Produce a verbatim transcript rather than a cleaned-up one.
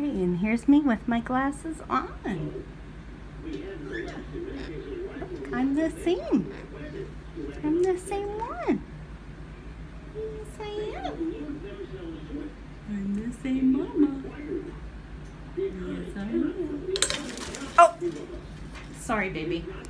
and here's me with my glasses on. Look, I'm the same. I'm the same one. Yes, I am. I'm the same mama. Yes, I am. Oh! Sorry, baby.